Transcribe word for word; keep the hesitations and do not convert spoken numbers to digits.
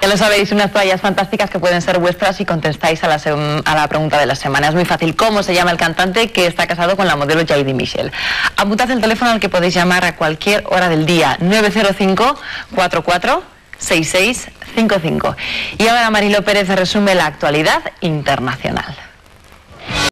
Ya lo sabéis, unas toallas fantásticas que pueden ser vuestras si contestáis a la, a la pregunta de la semana. Es muy fácil. ¿Cómo se llama el cantante que está casado con la modelo Heidi Mitchell? Apuntad el teléfono al que podéis llamar a cualquier hora del día, nueve cero cinco, cuatro cuatro seis seis cinco cinco. Y ahora Marilo Pérez resume la actualidad internacional.